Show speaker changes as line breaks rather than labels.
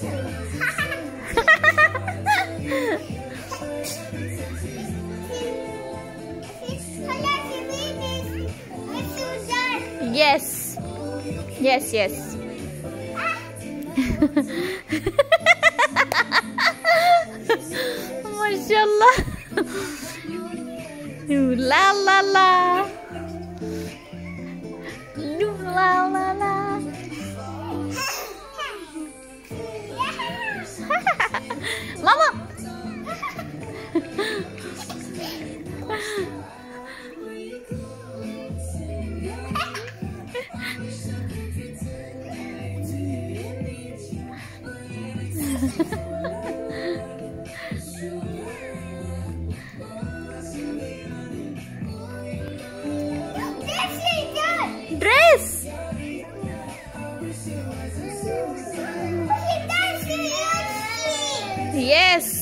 Yes. Yes, yes. Mashallah. La la la. La la la. Mama. Dress. Yes.